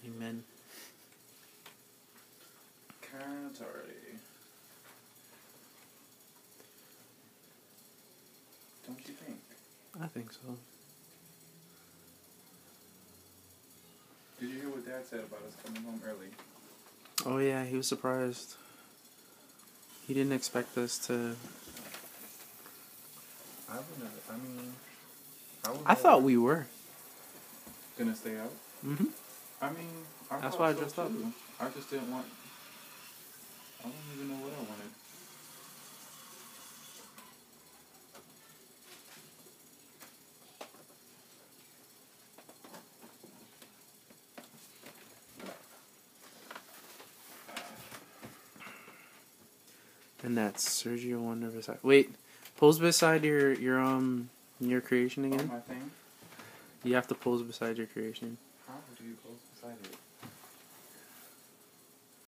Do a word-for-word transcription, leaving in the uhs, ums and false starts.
Amen. Catardi. Don't you think? I think so. Did you hear what Dad said about us coming home early? Oh yeah, he was surprised. He didn't expect us to... I wouldn't. I mean, I, I thought we were. Gonna stay out. Mm-hmm. I mean, I That's thought why I so dressed up. too. I just didn't want. I don't even know what I wanted. And that's Sergio Wonder beside. Wait, pose beside your your um your creation again. Oh, my thing. You have to pose beside your creation. How do you pose beside it?